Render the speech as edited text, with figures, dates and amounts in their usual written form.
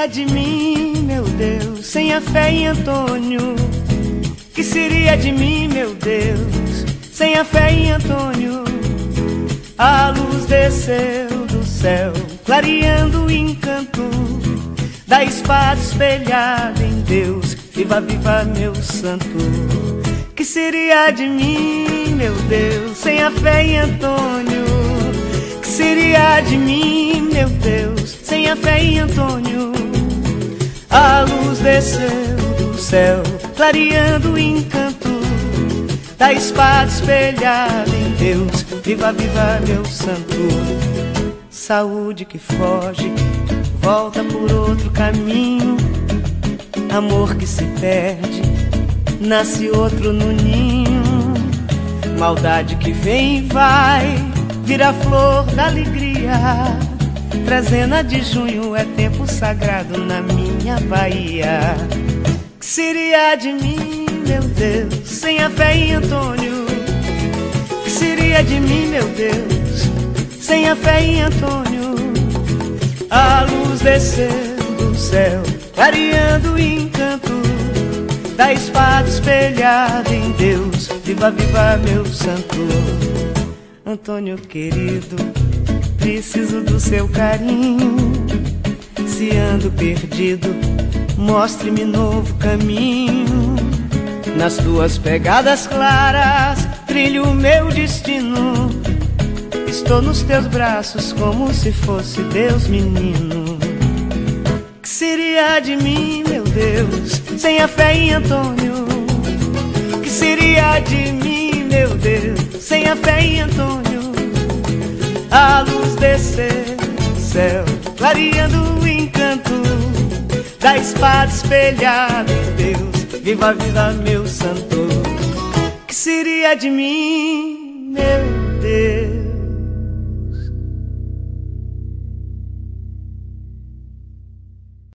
seria de mim, meu Deus, sem a fé em Antônio? Que seria de mim, meu Deus, sem a fé em Antônio? A luz desceu do céu, clareando o encanto da espada espelhada em Deus. Viva, viva, meu santo. Que seria de mim, meu Deus, sem a fé em Antônio? Que seria de mim, meu Deus, sem a fé em Antônio? A luz desceu do céu, clareando o encanto da espada espelhada em Deus. Viva, viva, meu santo. Saúde que foge, volta por outro caminho. Amor que se perde, nasce outro no ninho. Maldade que vem e vai, vira flor da alegria. Trezena de junho é tempo sagrado na minha Bahia. Que seria de mim, meu Deus, sem a fé em Antônio? Que seria de mim, meu Deus, sem a fé em Antônio? A luz desceu do céu, clareando o encanto da espada espelhada em Deus. Viva, viva, meu santo. Antônio querido, preciso do seu carinho. Se ando perdido, mostre-me novo caminho. Nas tuas pegadas claras, trilho o meu destino. Estou nos teus braços como se fosse Deus menino. Que seria de mim, meu Deus, sem a fé em Antônio? Que seria de mim, meu Deus, sem a fé em Antônio? A luz desceu do céu, clareando o encanto da espada espelhada em Deus. Viva, viva, meu santo. Que seria de mim?